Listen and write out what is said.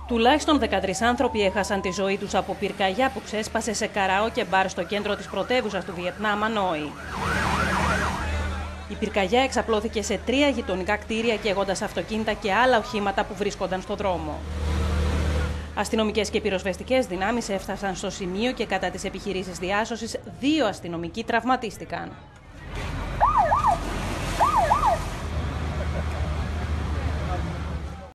Τουλάχιστον 13 άνθρωποι έχασαν τη ζωή τους από πυρκαγιά που ξέσπασε σε καραόκε μπαρ στο κέντρο της πρωτεύουσας του Βιετνάμ, Ανόη. Η πυρκαγιά εξαπλώθηκε σε 3 γειτονικά κτίρια, καίγοντας αυτοκίνητα και άλλα οχήματα που βρίσκονταν στο δρόμο. Αστυνομικές και πυροσβεστικές δυνάμεις έφτασαν στο σημείο και κατά τις επιχειρήσεις διάσωσης 2 αστυνομικοί τραυματίστηκαν.